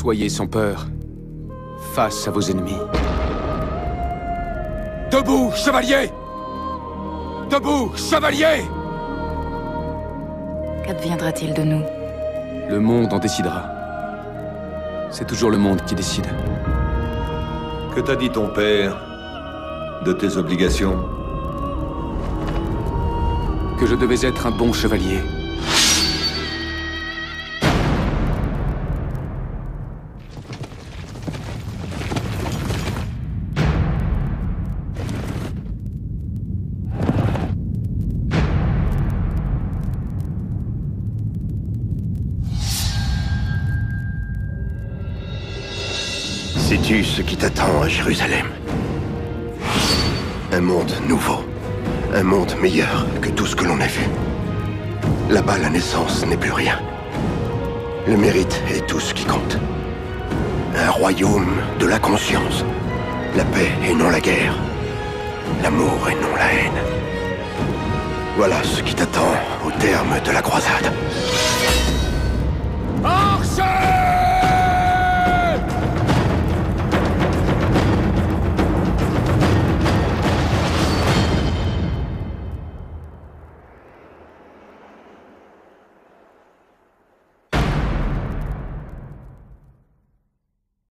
Soyez sans peur, face à vos ennemis. Debout, chevalier! Debout, chevalier! Qu'adviendra-t-il de nous? Le monde en décidera. C'est toujours le monde qui décide. Que t'a dit ton père de tes obligations? Que je devais être un bon chevalier. Sais-tu ce qui t'attend à Jérusalem? Un monde nouveau. Un monde meilleur que tout ce que l'on a vu. Là-bas, la naissance n'est plus rien. Le mérite est tout ce qui compte. Un royaume de la conscience. La paix et non la guerre. L'amour et non la haine. Voilà ce qui t'attend au terme de la croisade.